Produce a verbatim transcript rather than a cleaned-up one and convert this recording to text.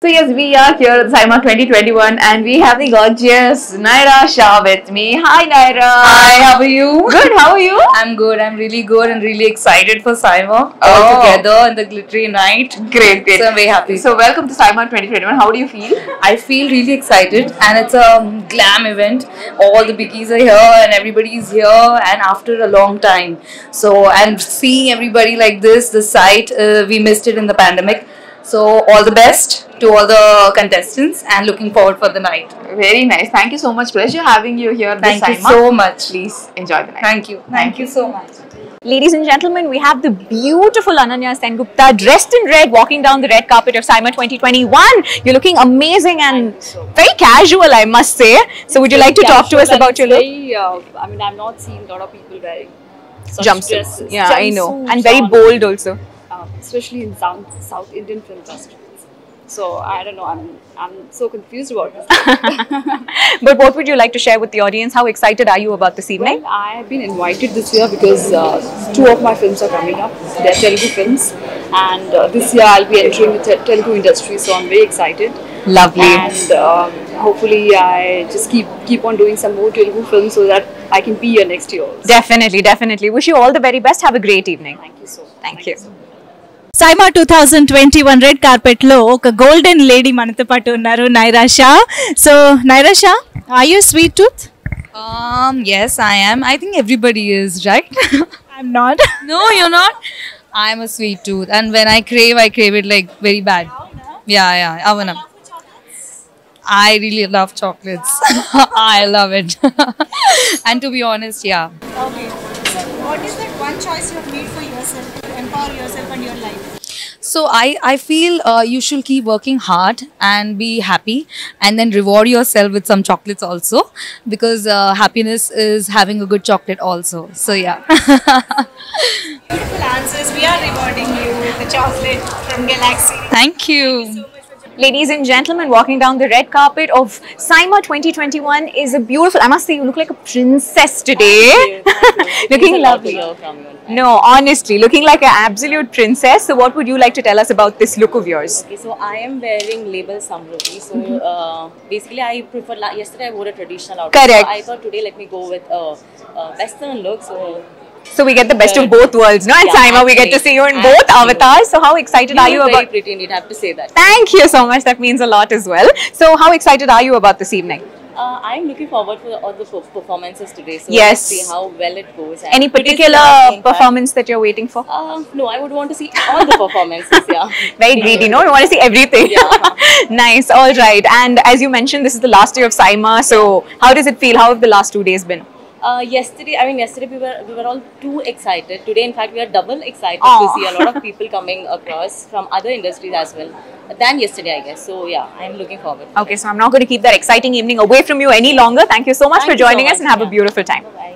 So yes, we are here at SIIMA twenty twenty-one and we have the gorgeous Naira Shah with me. Hi Naira. Hi, how are you? Good, how are you? I'm good, I'm really good and really excited for SIIMA Oh. all together in the glittery night. Great, great. So I'm very happy. So welcome to SIIMA twenty twenty-one. How do you feel? I feel really excited and it's a glam event. All the biggies are here and everybody is here and after a long time. So and seeing everybody like this, the sight, uh, we missed it in the pandemic. So all the best to all the contestants and looking forward for the night. Very nice. Thank you so much. Pleasure having you here at Thank the you SIIMA. so much. Please enjoy the night. Thank you. Thank you so much. Ladies and gentlemen, we have the beautiful Ananya Sengupta dressed in red walking down the red carpet of SIIMA twenty twenty-one. You're looking amazing and very casual, I must say. So would you like to talk to us about your look? Very, uh, I mean, I've not seen a lot of people wearing such Jumpsuits. dresses. Yeah, I know. Jumpsuits And very on, bold also. uh, especially in South, South Indian film festivals. So I don't know. I'm I'm so confused about this. But what would you like to share with the audience? How excited are you about this evening? Well, I have been invited this year because uh, two of my films are coming up. They're Telugu films, and uh, this year I'll be entering the te Telugu industry. So I'm very excited. Lovely. And um, hopefully I just keep keep on doing some more Telugu films so that I can be here next year also. Definitely, definitely. Wish you all the very best. Have a great evening. Thank you so much. Thank you. SIIMA twenty twenty-one red carpet లో ఒక golden lady మనతో పాటు ఉన్నారు Nyra Shah. So Nyra Shah, are you sweet tooth? Um, yes, I am. I think everybody is, right? I'm not. No, you're not. I'm a sweet tooth, and when I crave, I crave it like very bad. Yeah, yeah. Avana. I really love chocolates. I love it. And to be honest, yeah. Okay. So what is that one choice you have made for yourself to empower yourself and your life? So I, I feel uh, you should keep working hard and be happy and then reward yourself with some chocolates also, because uh, happiness is having a good chocolate also. So yeah. Beautiful answers. We are rewarding you with the chocolate from Galaxy. Thank you. Ladies and gentlemen, walking down the red carpet of SIIMA twenty twenty-one is a beautiful, I must say, you look like a princess today. Looking lovely. No, honestly, looking like an absolute princess. So what would you like to tell us about this look of yours? Okay, so I am wearing label Samruddhi. So uh, basically, I prefer. La yesterday, I wore a traditional outfit. Correct. So I thought today, let me go with a, a western look. So So we get the best of both worlds, no? At Yeah, SIIMA, we get to actually. see you in both Actually. avatars. So how excited you are you look very about? pretty indeed. I have to say that. Thank you so much. That means a lot as well. So how excited are you about this evening? Uh, I am looking forward for all the per- performances today. So Yes. let's see how well it goes. And Any today's particular the last game, performance that you're waiting for? Uh, no, I would want to see all the performances. Yeah. Very greedy, no? You want to see everything. Yeah. Nice. All right. And as you mentioned, this is the last day of SIIMA. So how does it feel? How have the last two days been? Uh, yesterday, I mean, yesterday we were we were all too excited. Today, in fact, we are double excited Aw. to see a lot of people coming across from other industries as well than yesterday, I guess. So yeah, I'm looking forward. Okay, so I'm not going to keep that exciting evening away from you any longer. Thank you so much Thank for you so joining us much. and have a Yeah. beautiful time. Bye.